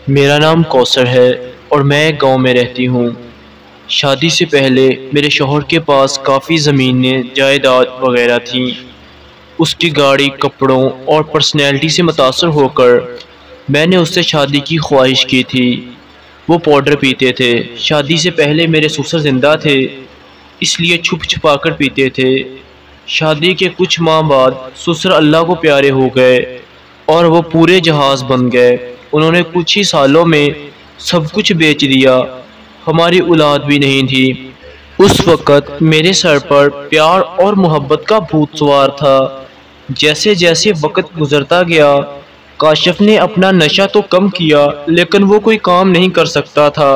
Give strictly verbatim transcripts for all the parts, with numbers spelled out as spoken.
میرا نام کوثر ہے اور میں ایک گاؤں میں رہتی ہوں۔ شادی سے پہلے میرے شوہر کے پاس کافی زمینیں، جائیداد وغیرہ تھیں۔ اس کی گاڑی، کپڑوں اور پرسنالٹی سے متاثر ہو کر میں نے اس سے شادی کی خواہش کی تھی۔ وہ پاؤڈر پیتے تھے۔ شادی سے پہلے میرے سسر زندہ تھے، اس لیے چھپ چھپا کر پیتے تھے۔ شادی کے کچھ ماہ بعد سسر اللہ کو پیارے ہو گئے اور وہ پورے جہاز بن گئے۔ انہوں نے کچھ ہی سالوں میں سب کچھ بیچ دیا۔ ہماری اولاد بھی نہیں تھی۔ اس وقت میرے سر پر پیار اور محبت کا بھوت سوار تھا۔ جیسے جیسے وقت گزرتا گیا، کاشف نے اپنا نشہ تو کم کیا لیکن وہ کوئی کام نہیں کر سکتا تھا،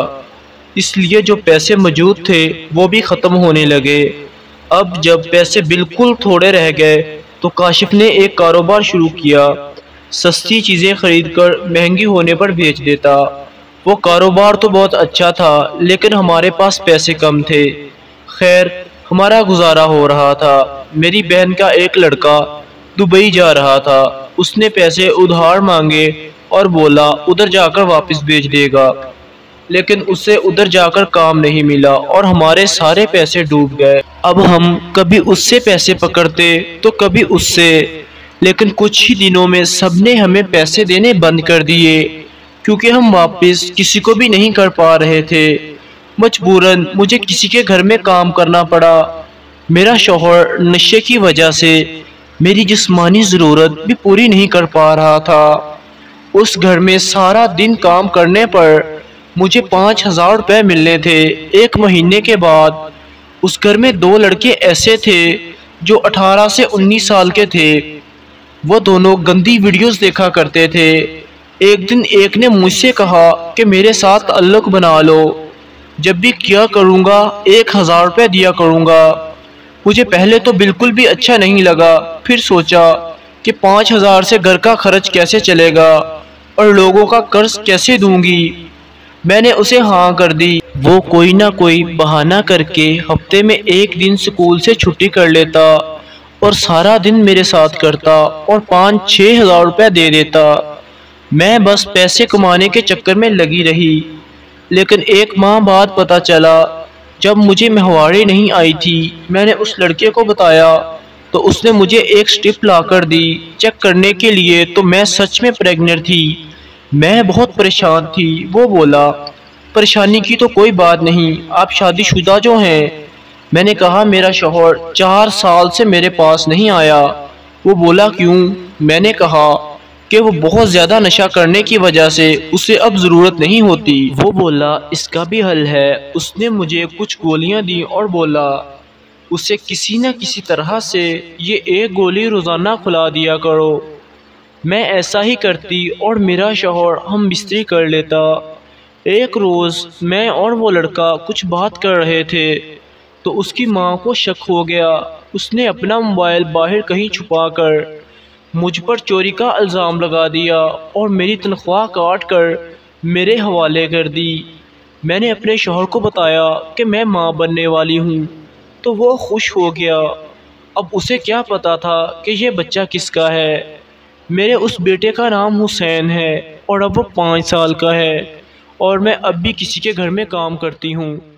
اس لیے جو پیسے موجود تھے وہ بھی ختم ہونے لگے۔ اب جب پیسے بالکل تھوڑے رہ گئے تو کاشف نے ایک کاروبار شروع کیا۔ سستی چیزیں خرید کر مہنگی ہونے پر بیچ دیتا۔ وہ کاروبار تو بہت اچھا تھا لیکن ہمارے پاس پیسے کم تھے۔ خیر، ہمارا گزارا ہو رہا تھا۔ میری بہن کا ایک لڑکا دبئی جا رہا تھا۔ اس نے پیسے ادھار مانگے اور بولا ادھر جا کر واپس بھیج دے گا، لیکن اسے ادھر جا کر کام نہیں ملا اور ہمارے سارے پیسے ڈوب گئے۔ اب ہم کبھی اس سے پیسے پکڑتے تو کبھی اس سے، لیکن کچھ ہی دنوں میں سب نے ہمیں پیسے دینے بند کر دیے کیونکہ ہم واپس کسی کو بھی نہیں کر پا رہے تھے۔ مجبوراً مجھے کسی کے گھر میں کام کرنا پڑا۔ میرا شوہر نشے کی وجہ سے میری جسمانی ضرورت بھی پوری نہیں کر پا رہا تھا۔ اس گھر میں سارا دن کام کرنے پر مجھے پانچ ہزار روپے ملنے تھے۔ ایک مہینے کے بعد اس گھر میں دو لڑکے ایسے تھے جو اٹھارہ سے انیس سال کے تھے۔ وہ دونوں گندی ویڈیوز دیکھا کرتے تھے۔ ایک دن ایک نے مجھ سے کہا کہ میرے ساتھ تعلق بنا لو، جب بھی کیا کروں گا ایک ہزار روپے دیا کروں گا۔ مجھے پہلے تو بالکل بھی اچھا نہیں لگا، پھر سوچا کہ پانچ ہزار سے گھر کا خرچ کیسے چلے گا اور لوگوں کا قرض کیسے دوں گی۔ میں نے اسے ہاں کر دی۔ وہ کوئی نہ کوئی بہانہ کر کے ہفتے میں ایک دن سکول سے چھٹی کر لیتا اور سارا دن میرے ساتھ کرتا اور پانچ چھ ہزار روپے دے دیتا۔ میں بس پیسے کمانے کے چکر میں لگی رہی، لیکن ایک ماہ بعد پتہ چلا جب مجھے مہواری نہیں آئی تھی۔ میں نے اس لڑکے کو بتایا تو اس نے مجھے ایک سٹرپ لا کر دی چیک کرنے کے لیے، تو میں سچ میں پریگننٹ تھی۔ میں بہت پریشان تھی۔ وہ بولا پریشانی کی تو کوئی بات نہیں، آپ شادی شدہ جو ہیں۔ میں نے کہا میرا شوہر چار سال سے میرے پاس نہیں آیا۔ وہ بولا کیوں؟ میں نے کہا کہ وہ بہت زیادہ نشہ کرنے کی وجہ سے اسے اب ضرورت نہیں ہوتی۔ وہ بولا اس کا بھی حل ہے۔ اس نے مجھے کچھ گولیاں دی اور بولا اسے کسی نہ کسی طرح سے یہ ایک گولی روزانہ کھلا دیا کرو۔ میں ایسا ہی کرتی اور میرا شوہر ہم بستری کر لیتا۔ ایک روز میں اور وہ لڑکا کچھ بات کر رہے تھے تو اس کی ماں کو شک ہو گیا۔ اس نے اپنا موبائل باہر کہیں چھپا کر مجھ پر چوری کا الزام لگا دیا اور میری تنخواہ کاٹ کر میرے حوالے کر دی۔ میں نے اپنے شوہر کو بتایا کہ میں ماں بننے والی ہوں تو وہ خوش ہو گیا۔ اب اسے کیا پتا تھا کہ یہ بچہ کس کا ہے۔ میرے اس بیٹے کا نام حسین ہے اور اب وہ پانچ سال کا ہے اور میں اب بھی کسی کے گھر میں کام کرتی ہوں۔